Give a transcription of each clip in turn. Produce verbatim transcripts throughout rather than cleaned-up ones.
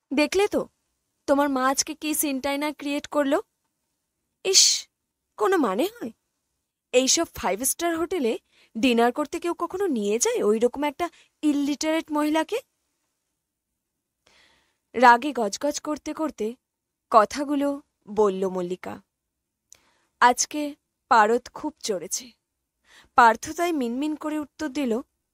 দেখলে তো তোমার মা আজকে কি সিনটাই ক্রিয়েট করলো। ইস, কোনো মানে হয়? এইসব ফাইভ স্টার হোটেলে ডিনার করতে কেউ কখনো নিয়ে যায় ওই রকম একটা ইললিটারেট মহিলাকে? রাগে গজগজ করতে করতে কথাগুলো বলল মল্লিকা। আজকে পারদ খুব চড়েছে। পার্থ তাই মিনমিন করে উত্তর দিল,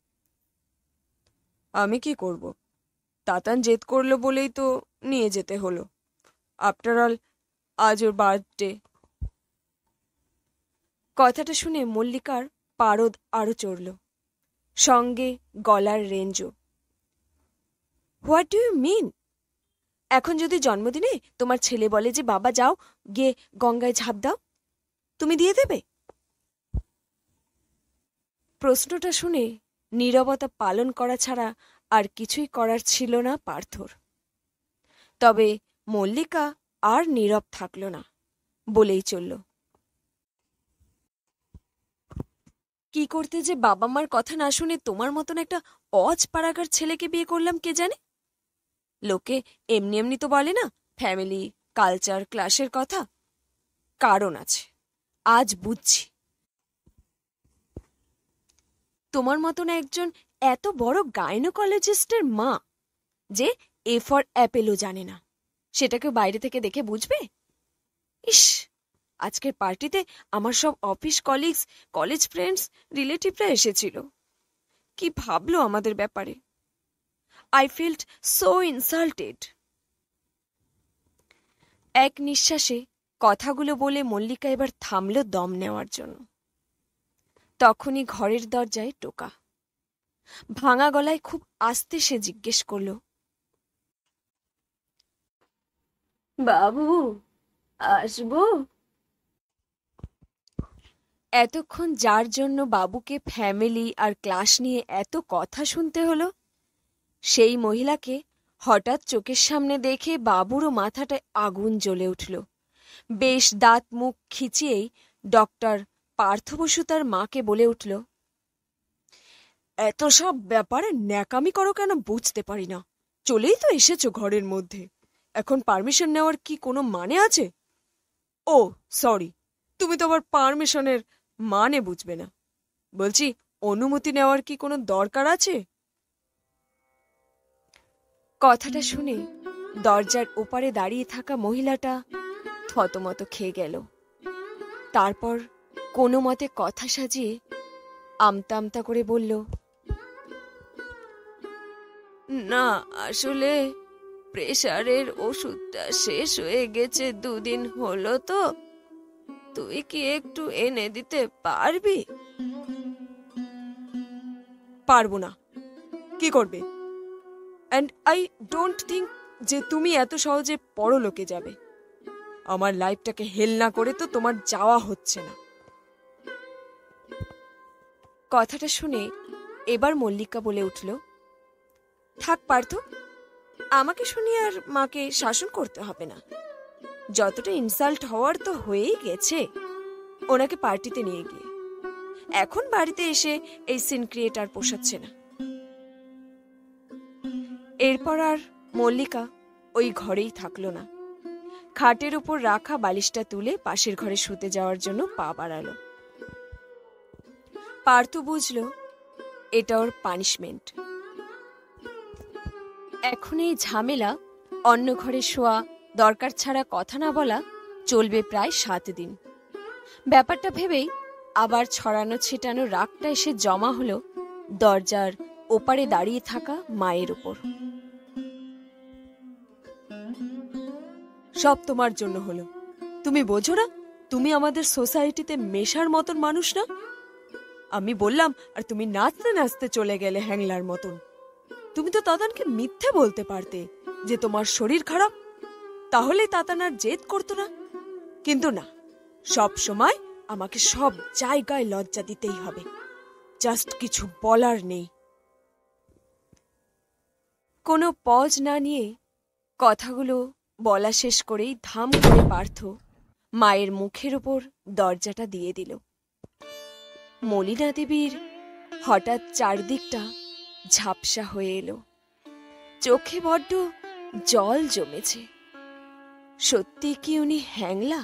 আমি কি করব? তাতান জেদ করলো বলেই তো নিয়ে যেতে হলো। আফটার অল আজ ওর বার্থডে। কথাটা শুনে মল্লিকার পারদ আরো চড়ল, সঙ্গে গলার রেঞ্জও। What do you mean? এখন যদি জন্মদিনে তোমার ছেলে বলে যে বাবা যাও গিয়ে গঙ্গায় ঝাঁপ দাও, তুমি দিয়ে দেবে? প্রশ্নটা শুনে নীরবতা পালন করা ছাড়া আর কিছুই করার ছিল না পার্থর। তবে মল্লিকা আর নীরব থাকল না, বলেই চলল, কি করতে যে বাবা মার কথা না শুনে তোমার মতন একটা অজ পাড়াগার ছেলেকে বিয়ে করলাম কে জানে। লোকে এমনি এমনি তো বলে না ফ্যামিলি, কালচার, ক্লাসের কথা। কারণ আছে, আজ বুঝছি। তোমার মতন একজন এত বড় গাইনোকোলজিস্টের মা যে এ ফর অ্যাপেলও জানে না, সেটাকে বাইরে থেকে দেখে বুঝবে? ইস, আজকের পার্টিতে আমার সব অফিস কলিগস, কলেজ ফ্রেন্ডস, রিলেটিভরা এসেছিল। কি ভাবলো আমাদের ব্যাপারে? I felt so insulted. এক নিঃশ্বাসে কথাগুলো বলে মল্লিকা এবার থামল দম নেওয়ার জন্য। তখনই ঘরের দরজায় টোকা। ভাঙা গলায় খুব আস্তে সে জিজ্ঞেস করল, বাবু আসবো? এতক্ষণ যার জন্য বাবুকে ফ্যামিলি আর ক্লাস নিয়ে এত কথা শুনতে হলো, সেই মহিলাকে হঠাৎ চোখের সামনে দেখে বাবুরও মাথাটায় আগুন জ্বলে উঠল। বেশ দাঁত মুখ খিচিয়েই ডক্টর পার্থ বসু তার মাকে বলে উঠল, এত সব ব্যাপারে ন্যাকামি করো কেন বুঝতে পারি না। চলেই তো এসেছো ঘরের মধ্যে, এখন পারমিশন নেওয়ার কি কোনো মানে আছে? ও সরি, তুমি তো আবার পারমিশনের মানে বুঝবে না। বলছি, অনুমতি নেওয়ার কি কোনো দরকার আছে? কথাটা শুনে দরজার ওপারে দাঁড়িয়ে থাকা মহিলাটা থতমত খেয়ে গেল। তারপর কোনো মতে কথা সাজিয়ে আমতা আমতা করে বলল, না আসলে প্রেসারের ওষুধটা শেষ হয়ে গেছে, দুদিন হলো তো। তুই কি একটু এনে দিতে পারবি? পারবো না। কি করবে? অ্যান্ড আই ডোন্ট থিঙ্ক যে তুমি এত সহজে পরলোকে যাবে। আমার লাইফটাকে হেল না করে তো তোমার যাওয়া হচ্ছে না। কথাটা শুনে এবার মল্লিকা বলে উঠল, থাক পার্থ, আমাকে শুনিয়ে আর মাকে শাসন করতে হবে না। যতটা ইনসাল্ট হওয়ার তো হয়েই গেছে ওনাকে পার্টিতে নিয়ে গিয়ে। এখন বাড়িতে এসে এই সিন ক্রিয়েট আর পোষাচ্ছে না। এরপর আর মল্লিকা ওই ঘরেই থাকলো না। খাটের উপর রাখা বালিশটা তুলে পাশের ঘরে শুতে যাওয়ার জন্য পা বাড়ালো। পার্থ বুঝল এটা ওর পানিশমেন্ট। এখন এই ঝামেলা, অন্য ঘরে শোয়া, দরকার ছাড়া কথা না বলা চলবে প্রায় সাত দিন। ব্যাপারটা ভেবেই আবার ছড়ানো ছিটানো রাগটা এসে জমা হলো দরজার ওপারে দাঁড়িয়ে থাকা মায়ের উপর। সব তোমার জন্য হলো। তুমি বোঝো না তুমি আমাদের সোসাইটিতে মেশার মতন মানুষ না। আমি বললাম আর তুমি নাচতে নাচতে চলে গেলে হ্যাংলার মতন। তুমি তো তাতানকে মিথ্যে বলতে পারতে যে তোমার শরীর খারাপ, তাহলে তাতান আর জেদ করতো না। কিন্তু না, সব সময় আমাকে সব জায়গায় লজ্জা দিতেই হবে। জাস্ট কিছু বলার নেই। কোনো পজ না নিয়ে কথাগুলো বলা শেষ করেই ধাম করে পার্থ মায়ের মুখের ওপর দরজাটা দিয়ে দিল। মলিনা দেবীর হঠাৎ চারদিকটা ঝাপসা হয়ে এলো। চোখে বড্ড জল জমেছে। সত্যি কি উনি হ্যাংলা?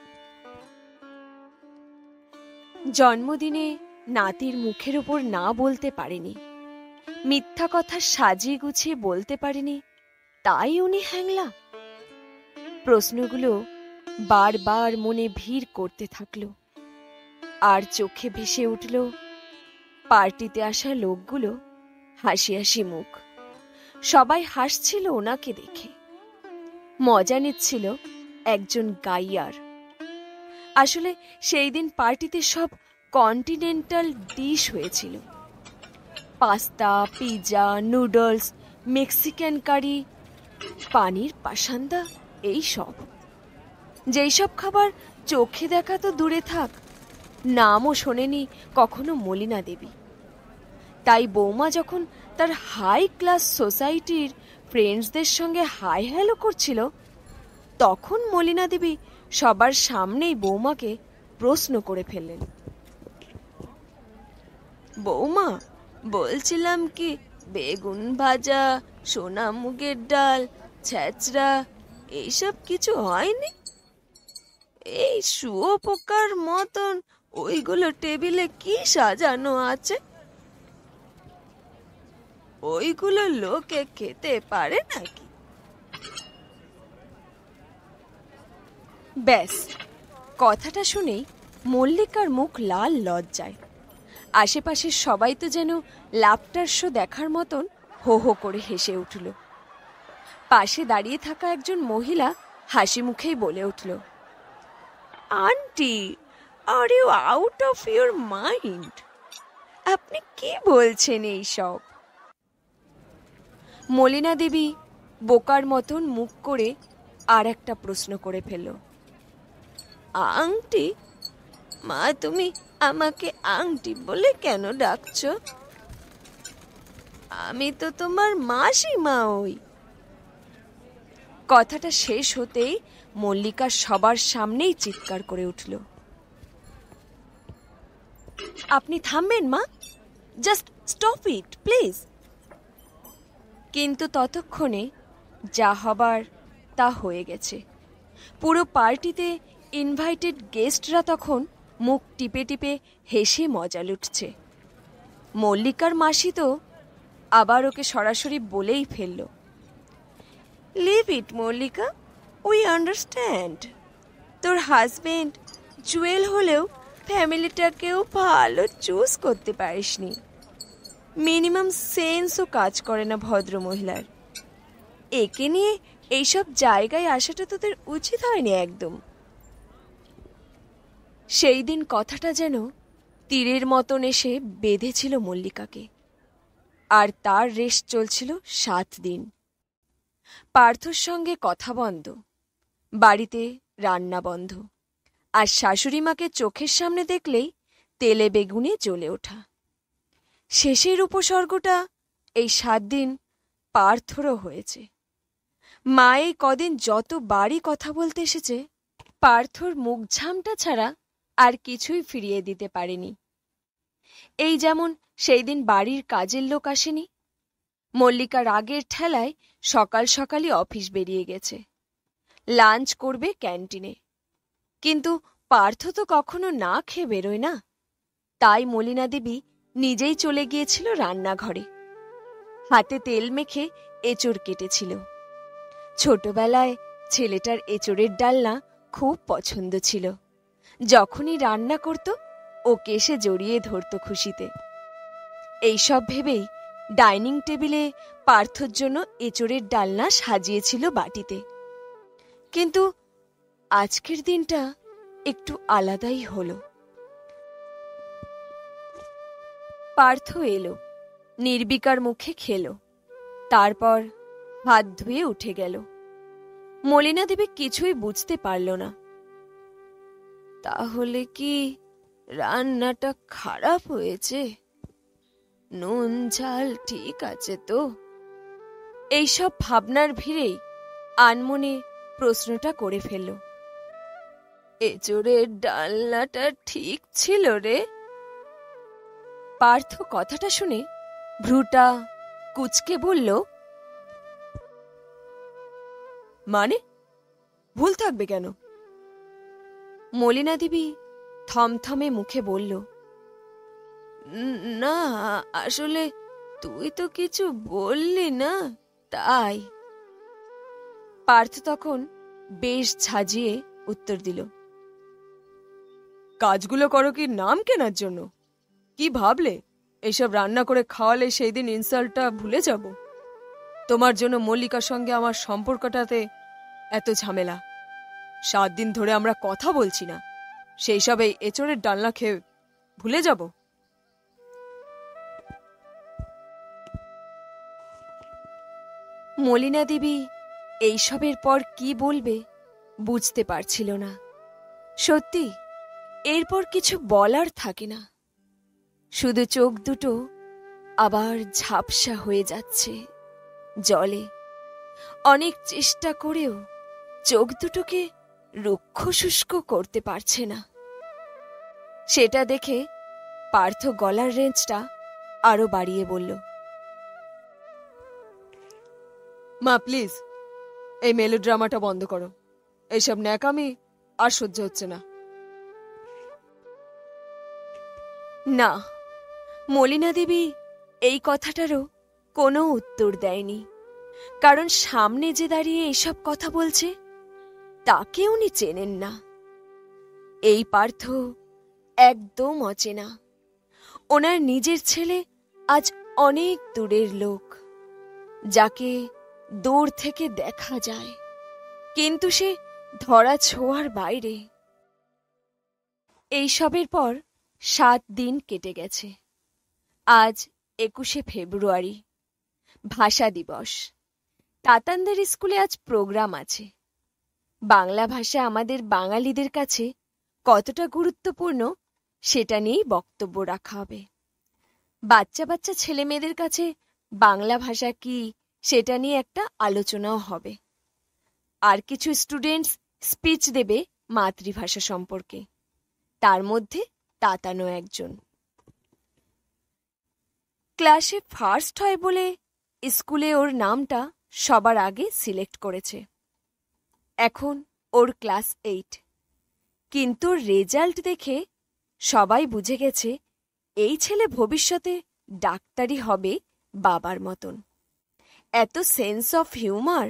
জন্মদিনে নাতির মুখের উপর না বলতে পারেনি, মিথ্যা কথা সাজিয়ে গুছিয়ে বলতে পারেনি, তাই উনি হ্যাংলা? প্রশ্নগুলো বারবার মনে ভিড় করতে থাকলো। আর চোখে ভেসে উঠল পার্টিতে আসা লোকগুলো হাসি হাসি মুখ। সবাই হাসছিল ওনাকে দেখে, মজা নিচ্ছিল একজন গাইয়ার। আসলে সেই দিন পার্টিতে সব কন্টিনেন্টাল ডিশ হয়েছিল, pasta, pizza, noodles, Mexican curry, paneer pasanda, এই সব। যেই সব খাবার চোখে দেখা তো দূরে থাক, নামও শোনেনি কখনো মলিনা দেবী। তাই বৌমা যখন তার হাই ক্লাস সোসাইটির ফ্রেন্ডসদের সঙ্গে হাই হ্যালো করছিল, তখন মলিনা দেবী সবার সামনেই বৌমাকে প্রশ্ন করে ফেললেন, বৌমা, বলছিলাম কি বেগুন ভাজা, সোনা মুগের ডাল, ছ্যাঁচড়া এইসব কিছু হয়নি? এই শুয়োপোকার মতন ওইগুলো টেবিলে কি সাজানো আছে? ওইগুলো লোকে খেতে পারে নাকি? ব্যাস, কথাটা শুনেই মল্লিকার মুখ লাল লজ্জায়। আশেপাশের সবাই তো যেন লাফটার শো দেখার মতন হো হো করে হেসে উঠল। পাশে দাঁড়িয়ে থাকা একজন মহিলা হাসি মুখেই বলে উঠল, aunty, are you out of your mind? আপনি কি বলছেন এইসব? মলিনা দেবী বোকার মতন মুখ করে আর একটা প্রশ্ন করে ফেলল, আংটি? মা, তুমি আমাকে আংটি বলে কেন ডাকছো? আমি তো তোমার মাসিমা হই। কথাটা শেষ হতেই মল্লিকা সবার সামনেই চিৎকার করে উঠল, আপনি থামবেন মা, জাস্ট স্টপ ইট প্লিজ। কিন্তু ততক্ষণে যা হবার তা হয়ে গেছে। পুরো পার্টিতে ইনভাইটেড গেস্টরা তখন মুখ টিপে টিপে হেসে মজা লুটছে। মল্লিকার মাসি তো আবার ওকে সরাসরি বলেই ফেলল, leave it Mallika, we understand. তোর হাজবেন্ড জুয়েল হলেও ফ্যামিলিটাকেও ভালো চুজ করতে পারিসনি। মিনিমাম সেন্সও কাজ করে না ভদ্র মহিলার। একে নিয়ে এইসব জায়গায় আসাটা তোদের উচিত হয়নি একদম। সেই দিন কথাটা যেন তীরের মতন এসে বেঁধেছিল মল্লিকাকে। আর তার রেশ চলছিল সাত দিন। পার্থর সঙ্গে কথা বন্ধ, বাড়িতে রান্না বন্ধ, আর শাশুড়ি মাকে চোখের সামনে দেখলেই তেলে বেগুনে জ্বলে ওঠা। শেষের উপসর্গটা এই সাত দিন পার্থরও হয়েছে। মা এই কদিন যত বাড়ি কথা বলতে এসেছে, পার্থর মুখঝামটা ছাড়া আর কিছুই ফিরিয়ে দিতে পারেনি। এই যেমন সেই দিন বাড়ির কাজের লোক আসেনি, মল্লিকা রাগের ঠেলায় সকাল সকালই অফিস বেরিয়ে গেছে, লাঞ্চ করবে ক্যান্টিনে। কিন্তু পার্থ তো কখনো না খেয়ে বেরোয় না, তাই মলিনা দেবী নিজেই চলে গিয়েছিল রান্নাঘরে। হাতে তেল মেখে এঁচড় কেটেছিল। ছোটবেলায় ছেলেটার এঁচড়ের ডালনা খুব পছন্দ ছিল। যখনই রান্না করত ওকে এসে জড়িয়ে ধরত খুশিতে। এইসব ভেবেই ডাইনিং টেবিলে পার্থর জন্য এঁচড়ের ডালনা সাজিয়েছিল বাটিতে। কিন্তু আজকের দিনটা একটু আলাদাই হলো। পার্থ এলো, নির্বিকার মুখে খেলো, তারপর হাত ধুয়ে উঠে গেল। মলিনা দেবী কিছুই বুঝতে পারল না। তাহলে কি রান্নাটা খারাপ হয়েছে? নুন ঝাল ঠিক আছে তো? এইসব ভাবনার ভিড়েই আনমনে প্রশ্নটা করে ফেলল, এঁচড়ের ডালনাটা ঠিক ছিল রে? পার্থ কথাটা শুনে ভ্রুটা কুঁচকে বলল, মানে ভুল থাকবে কেন? মলিনা দেবী থমথমে মুখে বলল, না আসলে তুই তো কিছু বললি না, তাই। পার্থ তখন বেশ ঝাঁঝিয়ে উত্তর দিল, কাজগুলো করো কি নাম কেনার জন্য? কি ভাবলে এইসব রান্না করে খাওয়ালে সেই দিন ইনসাল্টটা ভুলে যাব? তোমার জন্য মল্লিকার সঙ্গে আমার সম্পর্কটাতে এত ঝামেলা। সাত দিন ধরে আমরা কথা বলছি না, সেই সব এই এঁচড়ের ডালনা খেয়ে ভুলে যাব? মলিনা দেবী এইসবের পর কি বলবে বুঝতে পারছিল না। সত্যি এরপর কিছু বলার থাকে না, শুধু চোখ দুটো আবার ঝাপসা হয়ে যাচ্ছে জলে। অনেক চেষ্টা করেও চোখ দুটোকে রুক্ষ শুষ্ক করতে পারছে না। সেটা দেখে পার্থ গলার রেঞ্জটা আরো বাড়িয়ে বলল, মা প্লিজ এই মেলোড্রামাটা বন্ধ করো, এইসব ন্যাকামি আর সহ্য হচ্ছে না। না, মলিনা দেবী এই কথাটারও কোনো উত্তর দেয়নি, কারণ সামনে যে দাঁড়িয়ে এসব কথা বলছে তাকে উনি চেনেন না। এই পার্থ একদম অচেনা। ওনার নিজের ছেলে আজ অনেক দূরের লোক, যাকে দূর থেকে দেখা যায়, কিন্তু সে ধরা ছোঁয়ার বাইরে। এইসবের পর সাত দিন কেটে গেছে। আজ একুশে ফেব্রুয়ারি, ভাষা দিবস। তাতানদের স্কুলে আজ প্রোগ্রাম আছে। বাংলা ভাষা আমাদের বাঙালিদের কাছে কতটা গুরুত্বপূর্ণ সেটা নিয়েই বক্তব্য রাখা হবে। বাচ্চা বাচ্চা ছেলে মেয়েদের কাছে বাংলা ভাষা কি সেটা নিয়ে একটা আলোচনাও হবে। আর কিছু স্টুডেন্টস স্পিচ দেবে মাতৃভাষা সম্পর্কে, তার মধ্যে তাতানো একজন। ক্লাসে ফার্স্ট হয় বলে স্কুলে ওর নামটা সবার আগে সিলেক্ট করেছে। এখন ওর ক্লাস এইট, কিন্তু রেজাল্ট দেখে সবাই বুঝে গেছে এই ছেলে ভবিষ্যতে ডাক্তারি হবে বাবার মতন। এত সেন্স অফ হিউমার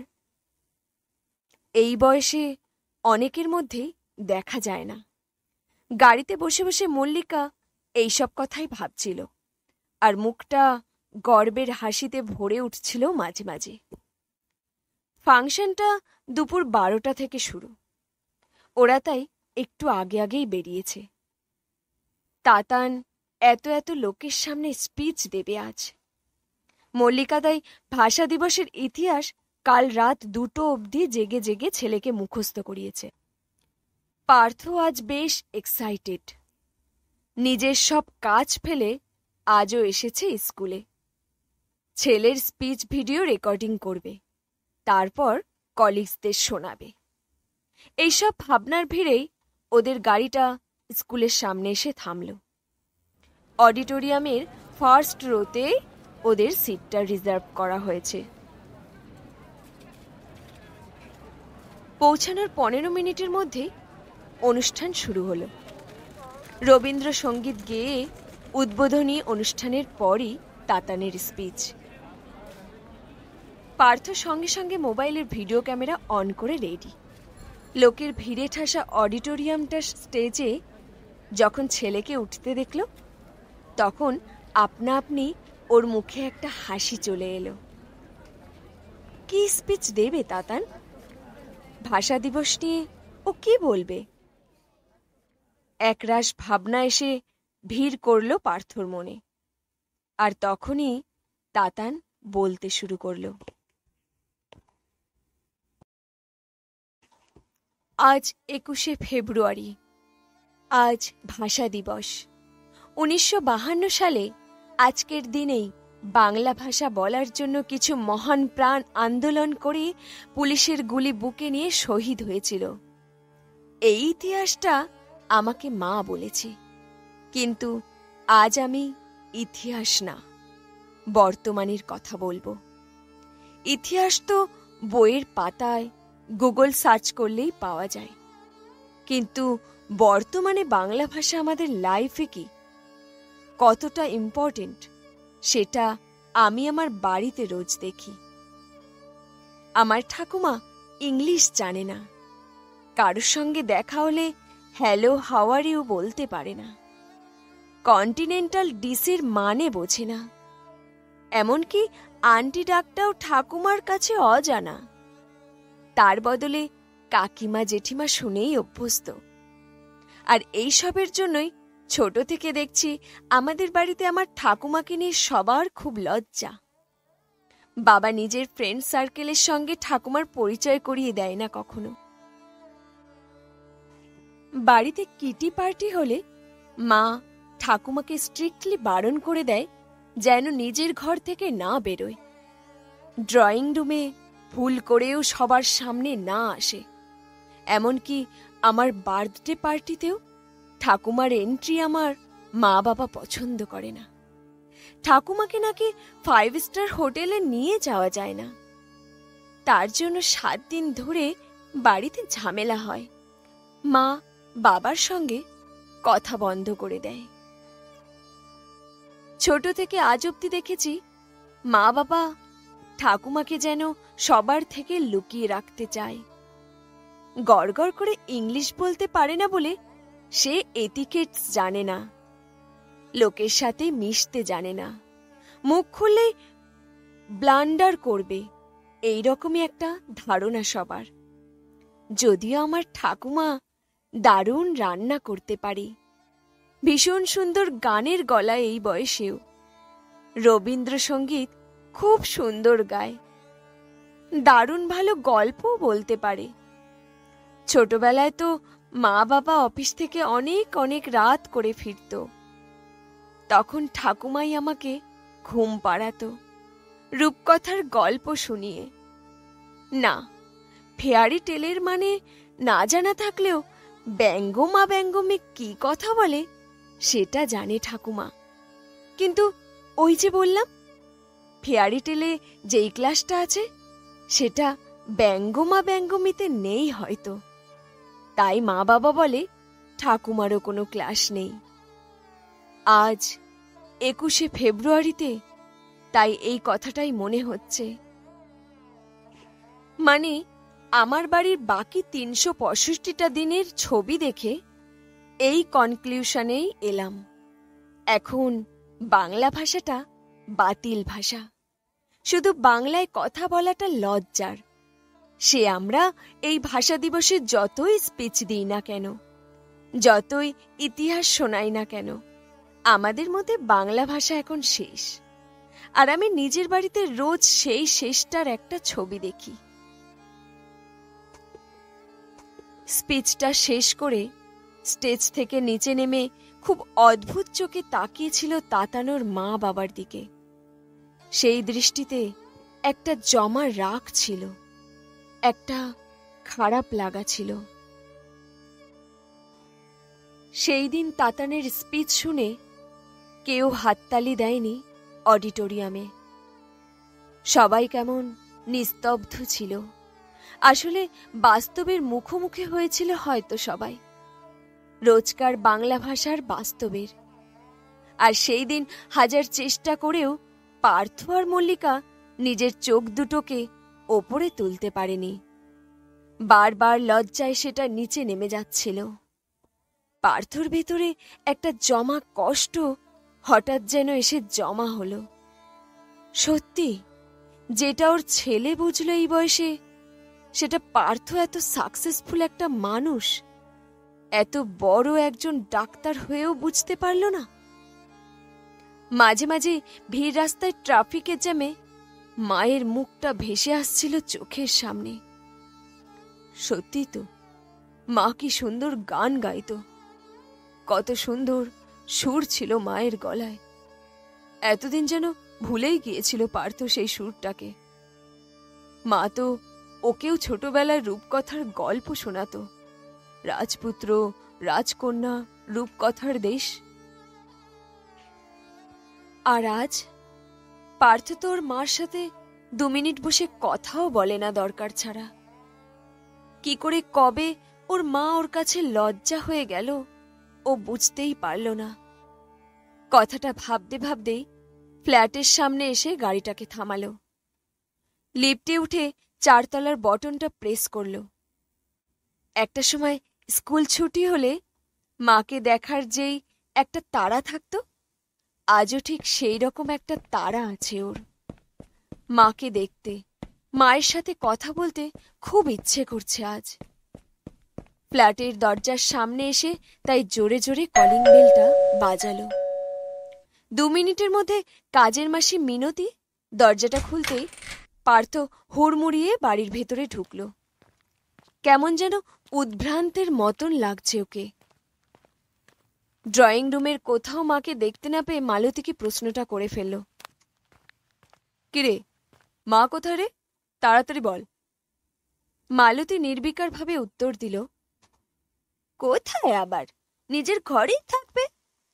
এই বয়সে অনেকের মধ্যেই দেখা যায় না। গাড়িতে বসে বসে মল্লিকা এইসব কথাই ভাবছিল, আর মুখটা গর্বের হাসিতে ভরে উঠছিল মাঝে মাঝে। ফাংশনটা দুপুর বারোটা থেকে শুরু, ওরা তাই একটু আগে আগেই বেরিয়েছে। তাতান এত এত লোকের সামনে স্পিচ দেবে আজ। মল্লিকা তাই ভাষা দিবসের ইতিহাস কাল রাত দুটো অবধি জেগে জেগে ছেলেকে মুখস্থ করিয়েছে। পার্থ আজ বেশ এক্সাইটেড। নিজের সব কাজ ফেলে আজও এসেছে স্কুলে। ছেলের স্পিচ ভিডিও রেকর্ডিং করবে, তারপর কলিগসদের শোনাবে। এইসব ভাবনার ভিড়েই ওদের গাড়িটা স্কুলের সামনে এসে থামল। অডিটোরিয়ামের ফার্স্ট রোতে ওদের সিটটা রিজার্ভ করা হয়েছে। পৌঁছানোর পনেরো মিনিটের মধ্যে অনুষ্ঠান শুরু হলো। রবীন্দ্রসঙ্গীত গেয়ে উদ্বোধনী অনুষ্ঠানের পরই তাতানের স্পিচ। পার্থ সঙ্গে সঙ্গে মোবাইলের ভিডিও ক্যামেরা অন করে রেডি। লোকের ভিড়ে ঠাসা অডিটোরিয়ামটার স্টেজে যখন ছেলেকে উঠতে দেখল, তখন আপনা আপনি ওর মুখে একটা হাসি চলে এলো। কি স্পিচ দেবে তাতান? ভাষা দিবস নিয়ে ও কি বলবে? একরাশ ভাবনা এসে ভিড় করল পার্থর মনে। আর তখনই তাতান বলতে শুরু করল, আজ একুশে ফেব্রুয়ারি, আজ ভাষা দিবস। উনিশশো বাহান্ন সালে আজকের দিনেই বাংলা ভাষা বলার জন্য কিছু মহান প্রাণ আন্দোলন করে পুলিশের গুলি বুকে নিয়ে শহীদ হয়েছিল। এই ইতিহাসটা আমাকে মা বলেছে, কিন্তু আজ আমি ইতিহাস না, বর্তমানের কথা বলবো। ইতিহাস তো বইয়ের পাতায় গুগল সার্চ করলেই পাওয়া যায়। কিন্তু বর্তমানে বাংলা ভাষা আমাদের লাইফে কি কতটা ইম্পর্টেন্ট সেটা আমি আমার বাড়িতে রোজ দেখি। আমার ঠাকুমা ইংলিশ জানে না, কারোর সঙ্গে দেখা হলে হ্যালো হাউ আর ইউ বলতে পারে না, কন্টিনেন্টাল ডিশের মানে বোঝে না, এমনকি আন্টি ডাকটাও ঠাকুমার কাছে অজানা। তার বদলে কাকিমা জেঠিমা শুনেই অভ্যস্ত। আর এই সবের জন্যই ছোট থেকে দেখছি আমাদের বাড়িতে আমার ঠাকুমাকে নিয়ে সবার খুব লজ্জা। বাবা নিজের ফ্রেন্ড সার্কেলের সঙ্গে ঠাকুমার পরিচয় করিয়ে দেয় না কখনো। বাড়িতে কিটি পার্টি হলে মা ঠাকুমাকে স্ট্রিক্টলি বারণ করে দেয় যেন নিজের ঘর থেকে না বেরোয়, ড্রয়িং রুমে ভুল করেও সবার সামনে না আসে। এমনকি আমার বার্থডে পার্টিতেও ঠাকুমার এন্ট্রি আমার মা বাবা পছন্দ করে না। ঠাকুমাকে নাকি ফাইভ স্টার হোটেলে নিয়ে যাওয়া যায় না। তার জন্য সাত দিন ধরে বাড়িতে ঝামেলা হয়। মা বাবার সঙ্গে কথা বন্ধ করে দেয়। ছোট থেকে আজ অব্দি দেখেছি মা বাবা ঠাকুমাকে যেন সবার থেকে লুকিয়ে রাখতে চায়। গড়গড় করে ইংলিশ বলতে পারে না বলে সে এটিকেটস জানে না, লোকের সাথে মিশতে জানে না, মুখ খুললে ব্লান্ডার করবে, এই রকমই একটা ধারণা সবার। যদিও আমার ঠাকুমা দারুণ রান্না করতে পারে, ভীষণ সুন্দর গানের গলা এই বয়সেও, রবীন্দ্রসঙ্গীত খুব সুন্দর গায়, দারুণ ভালো গল্পও বলতে পারে। ছোটবেলায় তো মা বাবা অফিস থেকে অনেক অনেক রাত করে ফিরত, তখন ঠাকুমাই আমাকে ঘুম পাড়াতো রূপকথার গল্প শুনিয়ে। না, ফেয়ারি টেলের মানে না জানা থাকলেও ব্যঙ্গমা ব্যঙ্গমে কি কথা বলে সেটা জানে ঠাকুমা। কিন্তু ওই যে বললাম, ফেয়ারি টেলে যেই ক্লাসটা আছে সেটা ব্যঙ্গমা ব্যঙ্গমিতে নেই হয়তো, তাই মা বাবা বলে ঠাকুমারও কোনো ক্লাস নেই। আজ একুশে ফেব্রুয়ারিতে তাই এই কথাটাই মনে হচ্ছে। মানে আমার বাড়ির বাকি তিনশো পঁয়ষট্টিটা দিনের ছবি দেখে এই কনক্লুশনেই এলাম, এখন বাংলা ভাষাটা বাতিল ভাষা, শুধু বাংলায় কথা বলাটা লজ্জার। সে আমরা এই ভাষা দিবসে যতই স্পিচ দিই না কেন, যতই ইতিহাস শোনাই না কেন, আমাদের মধ্যে বাংলা ভাষা এখন শেষ। আর আমি নিজের বাড়িতে রোজ সেই শেষটার একটা ছবি দেখি। স্পিচটা শেষ করে স্টেজ থেকে নিচে নেমে খুব অদ্ভুত চোখে তাকিয়েছিল তাতানোর মা বাবার দিকে। সেই দৃষ্টিতে একটা জমা রাগ ছিল, একটা খারাপ লাগা ছিল। সেই দিন তাতানের স্পিচ শুনে কেউ হাততালি দেয়নি অডিটোরিয়ামে, সবাই কেমন নিস্তব্ধ ছিল। আসলে বাস্তবের মুখোমুখি হয়েছিল হয়তো সবাই, রোজকার বাংলা ভাষার বাস্তবের। আর সেই দিন হাজার চেষ্টা করেও পার্থ আর মল্লিকা নিজের চোখ দুটোকে ওপরে তুলতে পারেনি, বারবার লজ্জায় সেটা নিচে নেমে যাচ্ছিল। পার্থর ভেতরে একটা জমা কষ্ট হঠাৎ যেন এসে জমা হলো। সত্যি, যেটা ওর ছেলে বুঝল এই বয়সে, সেটা পার্থ এত সাকসেসফুল একটা মানুষ, এত বড় একজন ডাক্তার হয়েও বুঝতে পারল না। মাঝে মাঝে ভিড় রাস্তায় ট্রাফিকের জ্যামে মায়ের মুখটা ভেসে আসছিল চোখের সামনে। সত্যি তো, মা কি সুন্দর গান গাইতো, কত সুন্দর সুর ছিল মায়ের গলায়। এতদিন যেন ভুলেই গিয়েছিল পার্থ সেই সুরটাকে। মা তো ওকেও ছোটবেলায় রূপকথার গল্প শোনাতো, রাজপুত্র রাজকন্যা রূপকথার দেশ। আর আজ পার্থ তোর মার সাথে দু মিনিট বসে কথাও বলে না দরকার ছাড়া। কি করে কবে ওর মা ওর কাছে লজ্জা হয়ে গেল ও বুঝতেই পারল না। কথাটা ভাবতে ভাবতেই ফ্ল্যাটের সামনে এসে গাড়িটাকে থামালো। লিফটে উঠে চারতলার বটনটা প্রেস করল। একটা সময় স্কুল ছুটি হলে মাকে দেখার যেই একটা তাড়া থাকত, আজও ঠিক সেই রকম একটা তাড়া আছে ওর। মাকে দেখতে, মায়ের সাথে কথা বলতে খুব ইচ্ছে করছে আজ। ফ্ল্যাটের দরজার সামনে এসে তাই জোরে জোরে কলিং বেলটা বাজালো। দু মিনিটের মধ্যে কাজের মাসি মিনতি দরজাটা খুলতেই পার্থ হুড়মুড়িয়ে বাড়ির ভেতরে ঢুকল। কেমন যেন উদ্ভ্রান্তের মতন লাগছে ওকে। ড্রয়িং রুমের কোথাও মাকে দেখতে না পেয়ে মালতীকে প্রশ্নটা করে ফেলল। কিরে, মা কোথায় রে? তাড়াতাড়ি বল। মালতী নির্বিকারভাবে উত্তর দিল, কোথায় আবার, নিজের ঘরেই থাকবে।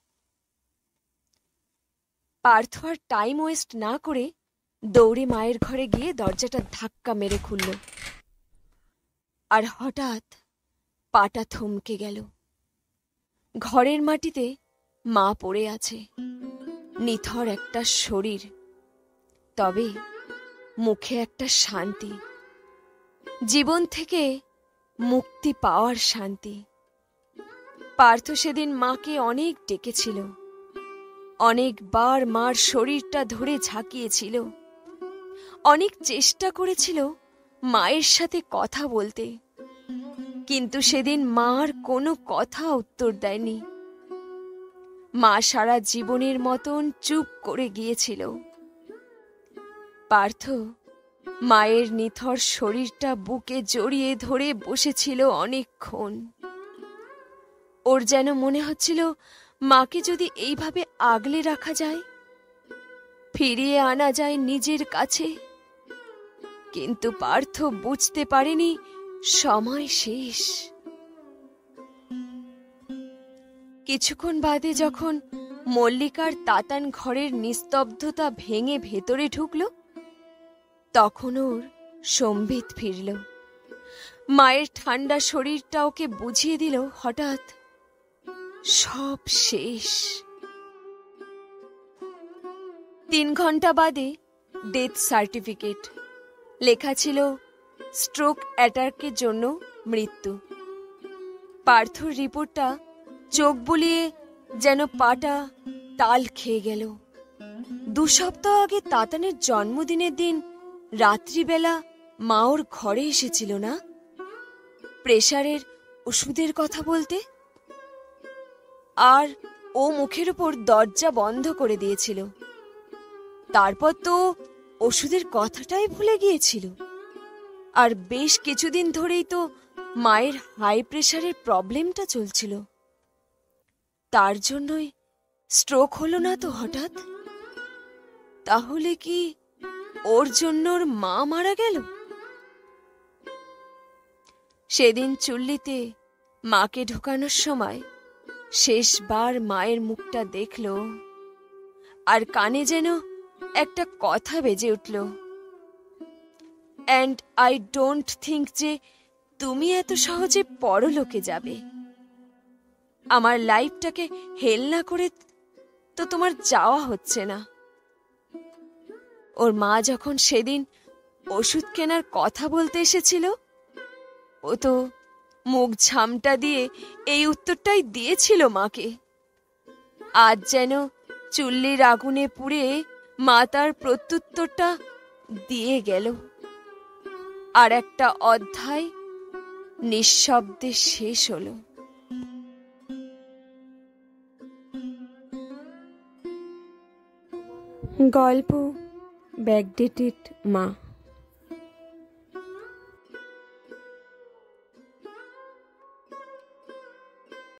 পার্থ আর টাইম ওয়েস্ট না করে দৌড়ে মায়ের ঘরে গিয়ে দরজাটা ধাক্কা মেরে খুলল। আর হঠাৎ পাটা থমকে গেল। ঘরের মাটিতে মা পড়ে আছে, নিথর একটা শরীর, তবে মুখে একটা শান্তি, জীবন থেকে মুক্তি পাওয়ার শান্তি। পার্থ সেদিন মাকে অনেক ডেকেছিল, অনেকবার মার শরীরটা ধরে ঝাঁকিয়েছিল, অনেক চেষ্টা করেছিল মায়ের সাথে কথা বলতে, কিন্তু সেদিন মার কোনো কথা উত্তর দেয়নি। মা সারা জীবনের মতন চুপ করে গিয়েছিল। পার্থ মায়ের নিথর শরীরটা বুকে জড়িয়ে ধরে বসেছিল অনেকক্ষণ। ওর যেন মনে হচ্ছিল মাকে যদি এইভাবে আগলে রাখা যায়, ফিরিয়ে আনা যায় নিজের কাছে। কিন্তু পার্থ বুঝতে পারেনি সময় শেষ। কিছুক্ষণ বাদে যখন মল্লিকার তাতান ঘরের নিস্তব্ধতা ভেঙে ভেতরে ঢুকল, তখন ওর সম্বিত ফিরল। মায়ের ঠান্ডা শরীরটা ওকে বুঝিয়ে দিল হঠাৎ সব শেষ। তিন ঘন্টা বাদে ডেথ সার্টিফিকেট লেখা ছিল স্ট্রোক অ্যাটাকের জন্য মৃত্যু। পার্থর রিপোর্টটা চোখ বুলিয়ে যেন পাটা তাল খেয়ে গেল। দু সপ্তাহ আগে তাতানের জন্মদিনের দিন রাত্রিবেলা মা ওর ঘরে এসেছিল না, প্রেসারের ওষুধের কথা বলতে, আর ও মুখের উপর দরজা বন্ধ করে দিয়েছিল। তারপর তো ওষুধের কথাটাই ভুলে গিয়েছিল। আর বেশ কিছুদিন ধরেই তো মায়ের হাই প্রেসারের প্রবলেমটা চলছিল। তার জন্যই স্ট্রোক হলো না তো হঠাৎ? তাহলে কি ওর জন্য ওর মা মারা গেল? সেদিন চুল্লিতে মাকে ঢোকানোর সময় শেষবার মায়ের মুখটা দেখল, আর কানে যেন একটা কথা বেজে উঠল, অ্যান্ড আই ডোন্ট থিঙ্ক যে তুমি এত সহজে পরলোকে যাবে। আমার লাইফটাকে হেল না করে তো তোমার যাওয়া হচ্ছে না। ওর মা যখন সেদিন ওষুধ কেনার কথা বলতে এসেছিল, ও তো মুখ ঝামটা দিয়ে এই উত্তরটাই দিয়েছিল মাকে। আজ যেন চুল্লির আগুনে পুড়ে মা তার প্রত্যুত্তরটা দিয়ে গেল, আর একটা অধ্যায় নিঃশব্দে শেষ হলো। গল্প ব্যাকডেটেড মা।